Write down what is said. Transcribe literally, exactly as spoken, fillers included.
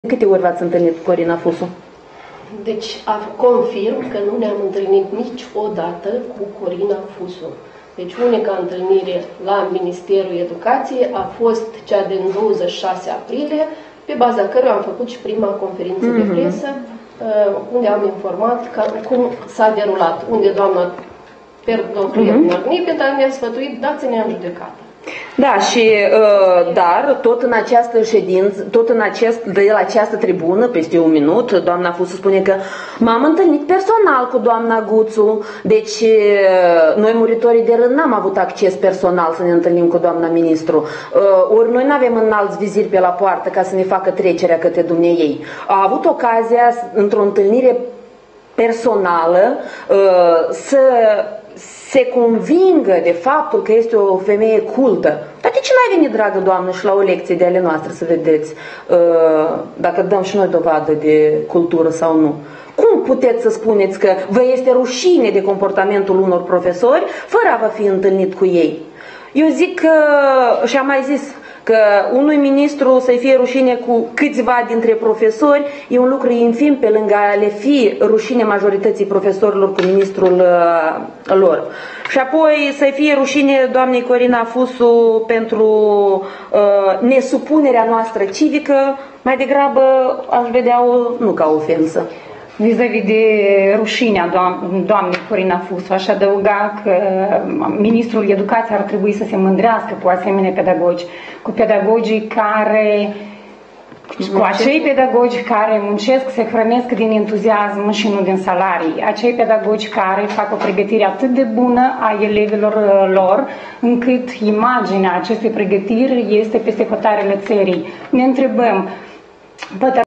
Câte ori v-ați întâlnit cu Corina Fusu? Deci, confirm că nu ne-am întâlnit niciodată cu Corina Fusu. Deci, unica întâlnire la Ministerul Educației a fost cea din douăzeci și șase aprilie, pe baza căruia am făcut și prima conferință mm-hmm. de presă, unde am informat că, cum s-a derulat, unde doamna Perdocrievna mm-hmm. ne-a sfătuit, dați-ne în judecată. Da, și dar tot în această ședință, tot în acest, de la această tribună, peste un minut, doamna Fusu spune că m-am întâlnit personal cu doamna Guțu, deci noi muritorii de rând n-am avut acces personal să ne întâlnim cu doamna ministru, ori noi nu avem înalți viziri pe la poartă ca să ne facă trecerea către dumneiei. A avut ocazia, într-o întâlnire personală, să se convingă de faptul că este o femeie cultă. Dar de ce n-ai venit, dragă doamnă, și la o lecție de ale noastre să vedeți dacă dăm și noi dovadă de cultură sau nu? Cum puteți să spuneți că vă este rușine de comportamentul unor profesori fără a vă fi întâlnit cu ei? Eu zic că, și am mai zis, că unui ministru să-i fie rușine cu câțiva dintre profesori e un lucru infim pe lângă a le fi rușine majorității profesorilor cu ministrul uh, lor. Și apoi să-i fie rușine doamnei Corina Fusu pentru uh, nesupunerea noastră civică, mai degrabă aș vedea-o nu ca ofensă. Vis-a-vis de rușinea doamnei Corina Fusu, aș adăuga că ministrul educației ar trebui să se mândrească cu asemenea pedagogi, cu pedagogii care, cu acei pedagogi care muncesc, se hrănesc din entuziasm și nu din salarii, acei pedagogi care fac o pregătire atât de bună a elevilor lor, încât imaginea acestei pregătiri este peste hotarele țării. Ne întrebăm,